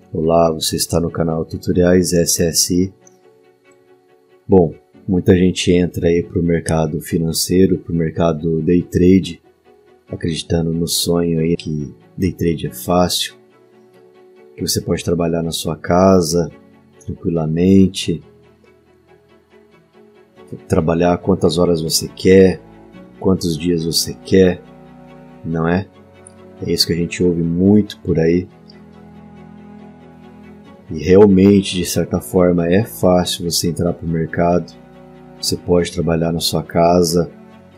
Olá, você está no canal Tutoriais SSI. Bom, muita gente entra aí para o mercado financeiro, para o mercado day trade, acreditando no sonho aí que day trade é fácil, que você pode trabalhar na sua casa tranquilamente, trabalhar quantas horas você quer, quantos dias você quer, não é? É isso que a gente ouve muito por aí. E realmente, de certa forma, é fácil você entrar para o mercado. Você pode trabalhar na sua casa.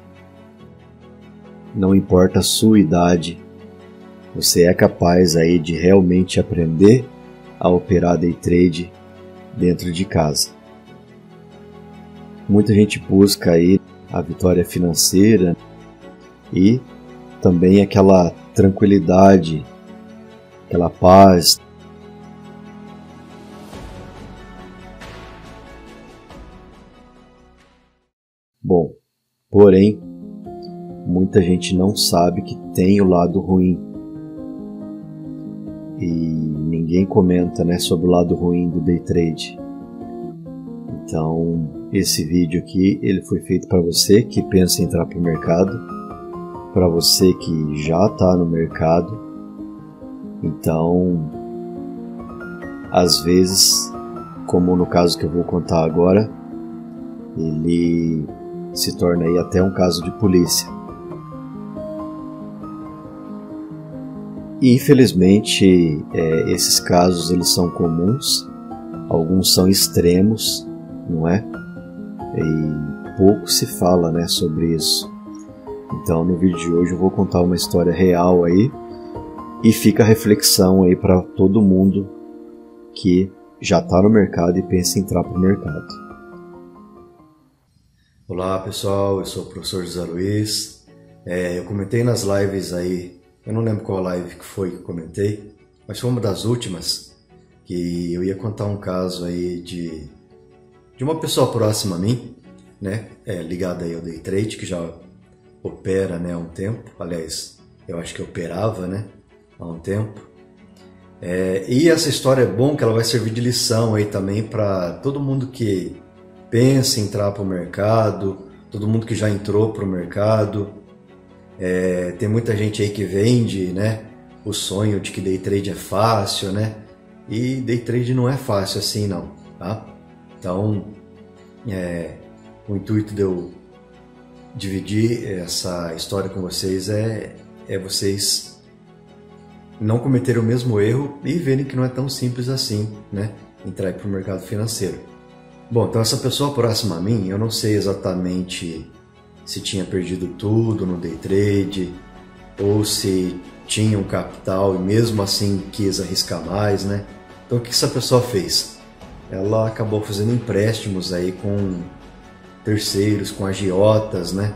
Não importa a sua idade. Você é capaz aí de realmente aprender a operar day trade dentro de casa. Muita gente busca aí a vitória financeira e também aquela tranquilidade, aquela paz. Bom, porém, muita gente não sabe que tem o lado ruim. E ninguém comenta, né, sobre o lado ruim do day trade. Então, esse vídeo aqui, ele foi feito para você que pensa em entrar para o mercado, para você que já está no mercado. Então, às vezes, como no caso que eu vou contar agora, ele se torna aí até um caso de polícia. E infelizmente esses casos eles são comuns, alguns são extremos, não é? E pouco se fala, né, sobre isso. Então no vídeo de hoje eu vou contar uma história real aí e fica a reflexão aí para todo mundo que já está no mercado e pensa em entrar para o mercado. Olá pessoal, eu sou o professor José Luiz. Eu comentei nas lives aí, eu não lembro qual live que foi que eu comentei, mas foi uma das últimas que eu ia contar um caso aí de uma pessoa próxima a mim, né, ligada aí ao day trade, que já opera, né, há um tempo. Aliás, eu acho que operava, né, há um tempo. E essa história é bom que ela vai servir de lição aí também para todo mundo que pensa em entrar para o mercado, todo mundo que já entrou para o mercado. Tem muita gente aí que vende, né, o sonho de que day trade é fácil, né? E day trade não é fácil assim não, tá? Então, o intuito de eu dividir essa história com vocês é vocês não cometerem o mesmo erro e verem que não é tão simples assim, né, entrar para o mercado financeiro. Bom, então essa pessoa próxima a mim, eu não sei exatamente se tinha perdido tudo no day trade ou se tinha um capital e mesmo assim quis arriscar mais, né? Então o que essa pessoa fez? Ela acabou fazendo empréstimos aí com terceiros, com agiotas, né?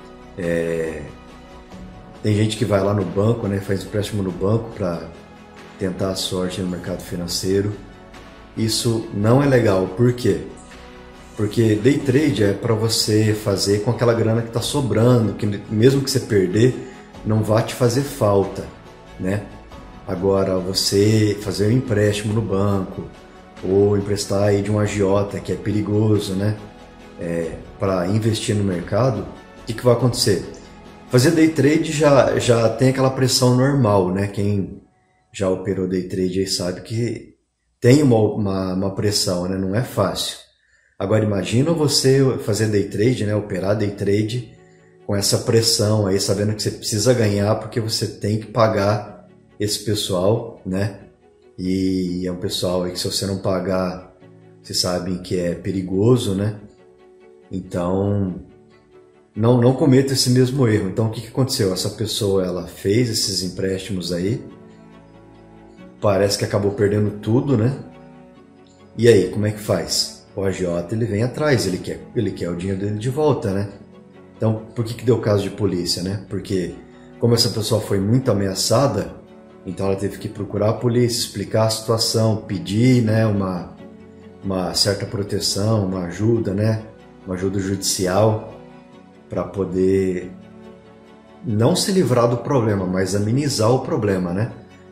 Tem gente que vai lá no banco, né? Faz empréstimo no banco para tentar a sorte no mercado financeiro. Isso não é legal, por quê? Porque day trade é para você fazer com aquela grana que está sobrando, que mesmo que você perder, não vai te fazer falta, né? Agora, você fazer um empréstimo no banco, ou emprestar aí de um agiota, que é perigoso, né? Para investir no mercado, o que vai acontecer? Fazer day trade já tem aquela pressão normal, né? Quem já operou day trade aí sabe que tem uma pressão, né? Não é fácil. Agora imagina você fazer day trade, né? Operar day trade com essa pressão aí, sabendo que você precisa ganhar porque você tem que pagar esse pessoal, né? E é um pessoal aí que se você não pagar, vocês sabem que é perigoso, né? Então não cometa esse mesmo erro. Então o que aconteceu? Essa pessoa ela fez esses empréstimos aí, parece que acabou perdendo tudo, né? E aí, como é que faz? O agiota ele vem atrás, ele quer o dinheiro dele de volta, né? Então, por que deu caso de polícia, né? Porque como essa pessoa foi muito ameaçada, então ela teve que procurar a polícia, explicar a situação, pedir, né, uma certa proteção, uma ajuda, né? Uma ajuda judicial para poder não se livrar do problema, mas amenizar o problema, né?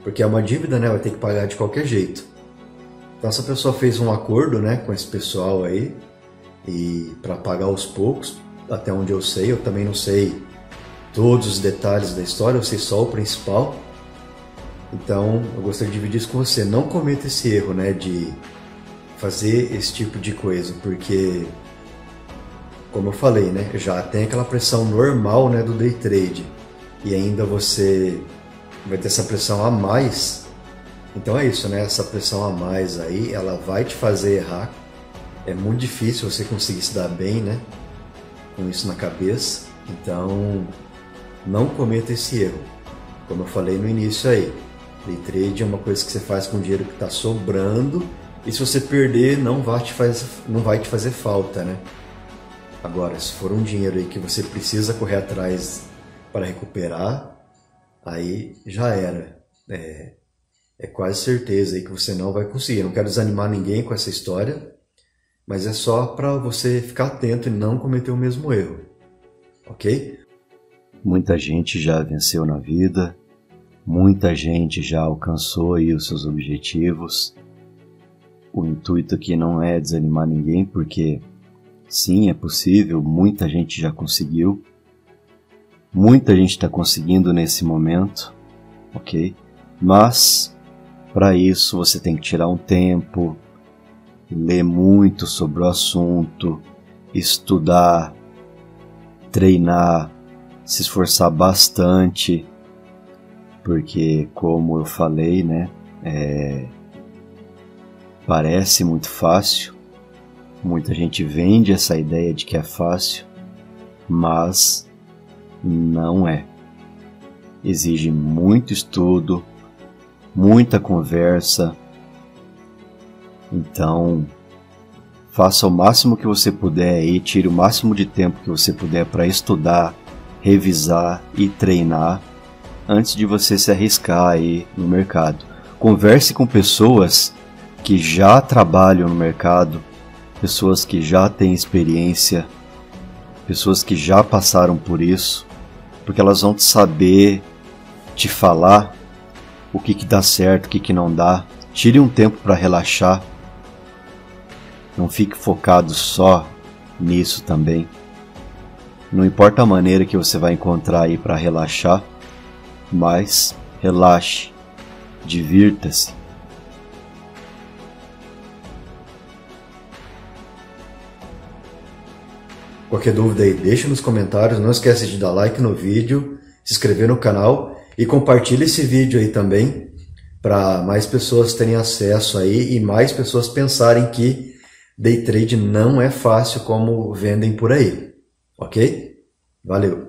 porque é uma dívida, né? Vai ter que pagar de qualquer jeito. Então essa pessoa fez um acordo, né, com esse pessoal aí, e para pagar aos poucos, até onde eu sei. Eu também não sei todos os detalhes da história, eu sei só o principal. Então eu gostaria de dividir isso com você. Não cometa esse erro, né, de fazer esse tipo de coisa, porque, como eu falei, né, já tem aquela pressão normal, né, do day trade, e ainda você vai ter essa pressão a mais. Então é isso, né, essa pressão a mais aí, ela vai te fazer errar. É muito difícil você conseguir se dar bem, né, com isso na cabeça. Então não cometa esse erro. Como eu falei no início aí, day trade é uma coisa que você faz com dinheiro que está sobrando, e se você perder não vai te fazer falta, né? Agora, se for um dinheiro aí que você precisa correr atrás para recuperar, aí já era. É quase certeza aí que você não vai conseguir. Não quero desanimar ninguém com essa história, mas é só para você ficar atento e não cometer o mesmo erro, ok? Muita gente já venceu na vida, muita gente já alcançou aí os seus objetivos. O intuito aqui não é desanimar ninguém, porque sim, é possível, muita gente já conseguiu, muita gente está conseguindo nesse momento, ok? Mas, para isso, você tem que tirar um tempo, ler muito sobre o assunto, estudar, treinar, se esforçar bastante, porque, como eu falei, né, parece muito fácil, muita gente vende essa ideia de que é fácil, mas não é. Exige muito estudo, muita conversa. Então, faça o máximo que você puder e tire o máximo de tempo que você puder para estudar, revisar e treinar antes de você se arriscar aí no mercado. Converse com pessoas que já trabalham no mercado, pessoas que já têm experiência, pessoas que já passaram por isso, porque elas vão saber te falar o que dá certo, o que não dá. Tire um tempo para relaxar, não fique focado só nisso também. Não importa a maneira que você vai encontrar aí para relaxar, mas relaxe, divirta-se. Qualquer dúvida aí, deixa nos comentários. Não esquece de dar like no vídeo, se inscrever no canal e compartilha esse vídeo aí também para mais pessoas terem acesso aí e mais pessoas pensarem que day trade não é fácil como vendem por aí, ok? Valeu!